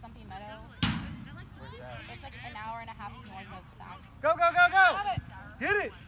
Stumpy Meadow. Where's that? It's like an hour and a half north of Sac. Go, go, go, go! Hit it!